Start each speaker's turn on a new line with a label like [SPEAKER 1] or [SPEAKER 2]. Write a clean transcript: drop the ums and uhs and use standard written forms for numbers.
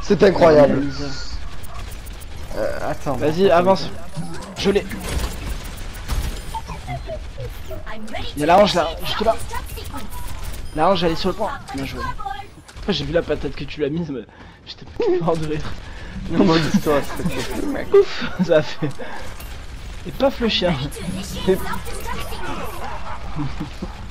[SPEAKER 1] C'est incroyable.
[SPEAKER 2] Attends.
[SPEAKER 3] Vas-y, avance. Je l'ai. Il y a la hanche là, juste là. La hanche, elle est sur le point. Bien joué. Après, j'ai vu la patate que tu l'as mise, mais j'étais pas mort de rire.
[SPEAKER 2] Non, mon histoire,
[SPEAKER 3] Ouf, ça a fait. Et paf le chien.